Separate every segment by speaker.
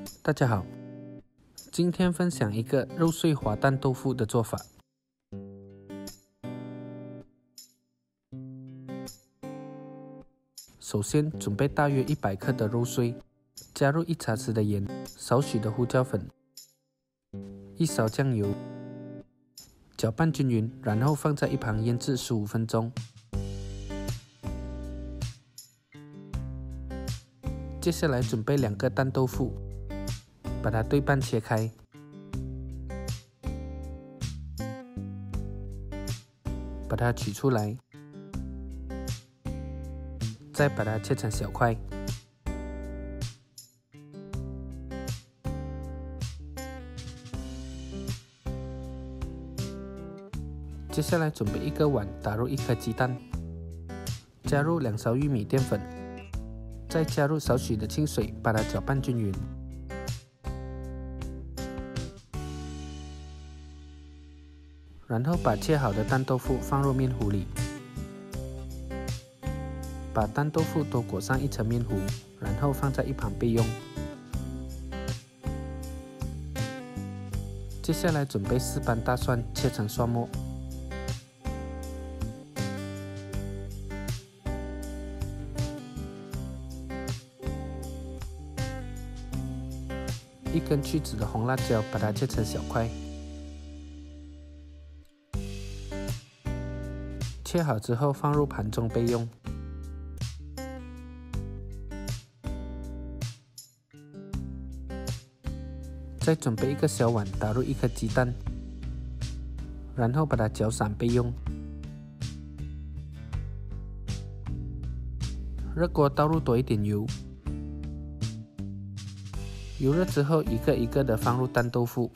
Speaker 1: 大家好，今天分享一个肉碎滑蛋豆腐的做法。首先准备大约100克的肉碎，加入1茶匙的盐，少许的胡椒粉，1勺酱油，搅拌均匀，然后放在一旁腌制15分钟。接下来准备2个蛋豆腐，把它对半切开，把它取出来，再把它切成小块。接下来准备1个碗，打入1颗鸡蛋，加入2勺玉米淀粉，再加入少许的清水，把它搅拌均匀。然后把切好的蛋豆腐放入面糊里，把蛋豆腐都裹上1层面糊，然后放在一旁备用。接下来准备4瓣大蒜，切成蒜末，1根去籽的红辣椒，把它切成小块。切好之后放入盘中备用。再准备1个小碗，打入1颗鸡蛋，然后把它搅散备用。热锅倒入多一点油，油热之后一个一个的放入蛋豆腐。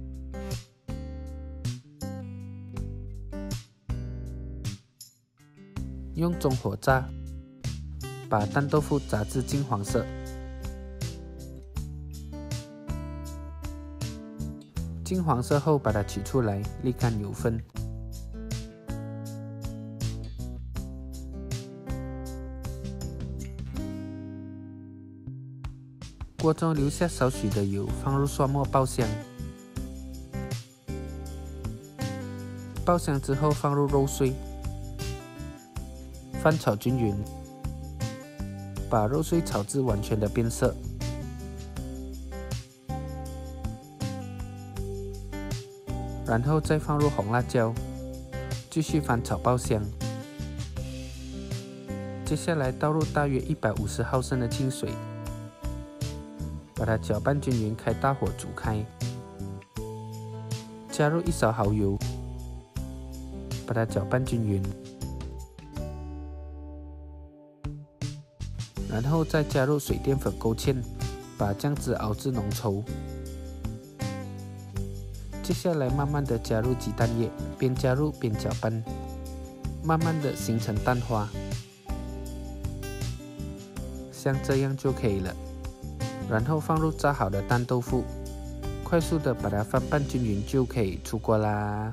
Speaker 1: 用中火炸，把蛋豆腐炸至金黄色。金黄色后，把它取出来，沥干油分。锅中留下少许的油，放入蒜末爆香。爆香之后，放入肉碎。翻炒均匀，把肉碎炒至完全的变色。然后再放入红辣椒，继续翻炒爆香。接下来倒入大约150毫升的清水，把它搅拌均匀，开大火煮开。加入1勺蚝油，把它搅拌均匀。然后再加入水淀粉勾芡，把酱汁熬至浓稠。接下来慢慢的加入鸡蛋液，边加入边搅拌，慢慢的形成蛋花，像这样就可以了。然后放入炸好的蛋豆腐，快速的把它翻拌均匀就可以出锅啦。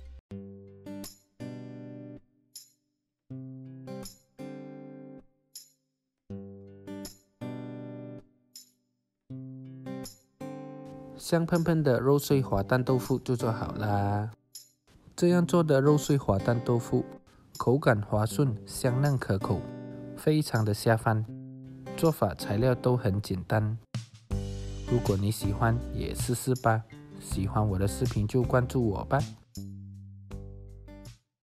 Speaker 1: 香喷喷的肉碎滑蛋豆腐就做好啦。这样做的肉碎滑蛋豆腐，口感滑顺，香嫩可口，非常的下饭。做法材料都很简单。如果你喜欢，也试试吧。喜欢我的视频就关注我吧。